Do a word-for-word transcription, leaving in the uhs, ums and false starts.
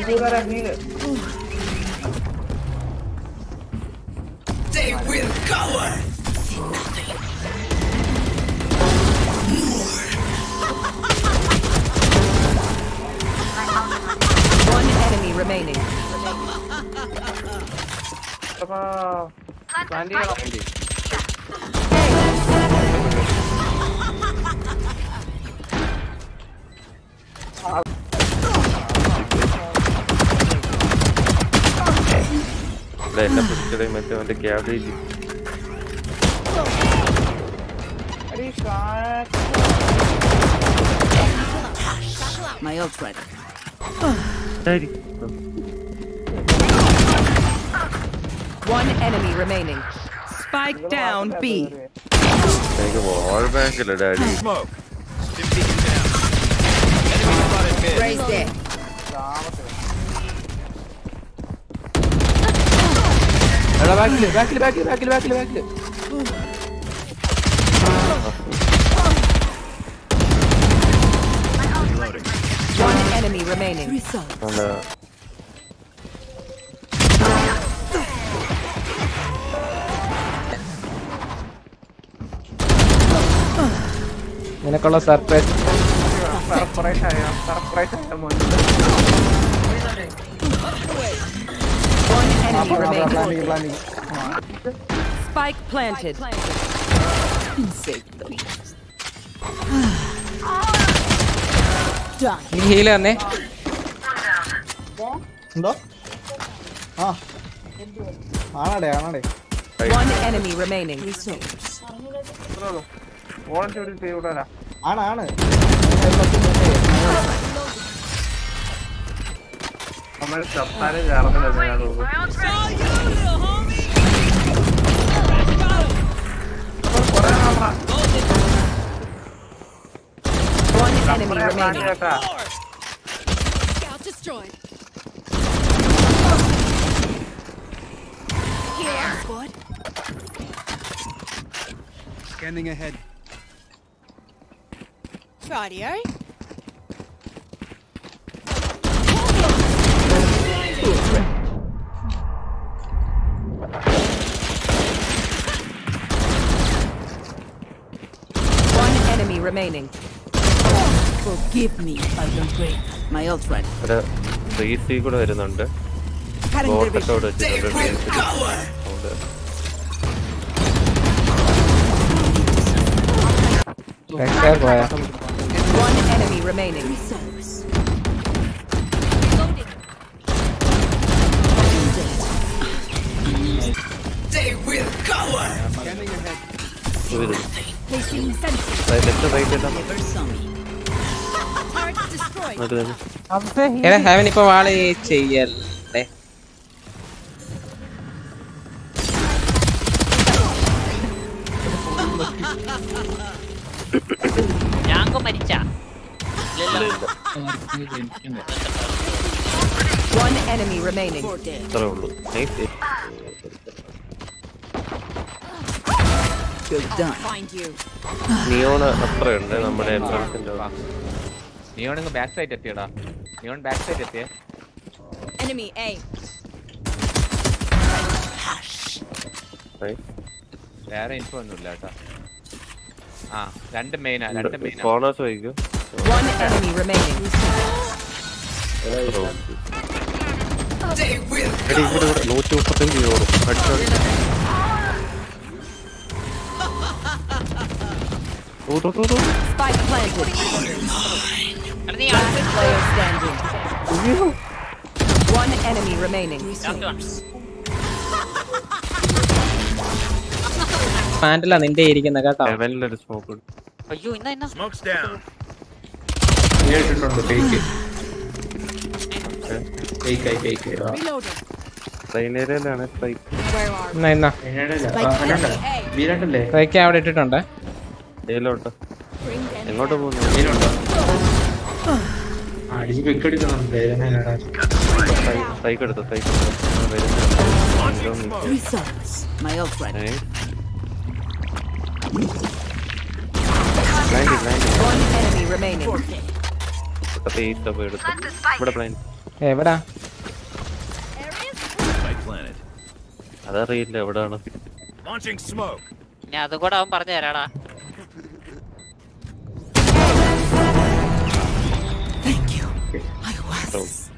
They will cower. See nothing. One enemy remaining. Cabbage. My ult ready. Daddy. One enemy remaining. Spike down B. Take a wall back, Daddy. Smoke. Stim beacon down. Enemy spotted mid. Raise it. Back, back, back, back, back, back. One enemy remaining. നിനക്കുള്ള surprise One enemy remaining. Spike planted. നീ heal തന്നെ എന്തോ ആ ആണടേ ആണടേ One enemy remaining. ആണ് ആണ് നമ്മൾ സത്താനെ ചേർന്നില്ല One enemy remaining. Scout destroyed. Here, squad. Scanning ahead. Radio. One enemy remaining. Forgive me if I don't break. My ult ready. ഒരു ത്രീ സി കൂടെ വരുന്നുണ്ട് ബോട്ടൊക്കെ വെച്ചിട്ടുണ്ട് പോയാ One enemy remaining. They will cower. Scanning ahead. Placing sensors. Left right Turret destroyed. എടാ heaven ഇപ്പൊ wall ചെയ്യല്ലേ ഞാങ്കോ മരിച്ച One enemy remaining. അത്രേ ഉള്ളൂ നൈസ് Find you. നിയോണ് അത്രയുണ്ട് നമ്മുടെ എൻട്രൻസിന്റെ നിയോൺ ബാക്ക് സൈഡ് എത്തിയടാ നിയോൺ ബാക്ക് സൈഡ് എത്തിയേ Enemy A. വേറെ ഇൻഫോ ഒന്നുമില്ല കേട്ടോ ആ രണ്ട് മെയിനാ രണ്ട് മെയിനാ കോർണേഴ്സ് വയ്ക്കും One enemy remaining. എടി ഇവിടെ ഇവിടെ നൂറ്റി മുപ്പത്തഞ്ച് യൂറോ അടിച്ചോളി Spike planted. Player standing. One enemy remaining. പാൻറ്റിലാ നിന്റെ ഇരിക്കുന്ന കേട്ടോ ലെവലിലൊരു സ്മോക്ക് അയ്യോ ഇന്ന ഇന്ന Smoke's down. കേട്ടിട്ടുണ്ട് ഫേക്ക് ഫേക്ക് ആയി ഫേക്ക് Reloading. സൈനേരയിലാണ് സ്ട്രൈക്ക് Where are എന്നാ എന്നാ A? ഫേക്ക് അവിടെ ഇട്ടിട്ടുണ്ട് ഏലോട്ട് Bring them. എങ്ങോട്ട് പോകുന്നു സൈക്ക് എടുത്തു സൈക്ക് My ult ready. Blind blind One enemy remaining. ഇവിടെ പ്ലെയിൻ എവിടാ? അതറിയില്ല എവിടാണ്. ഞാൻ അതുകൂടെ അവൻ പറഞ്ഞു തരാടാ. Thank you. I was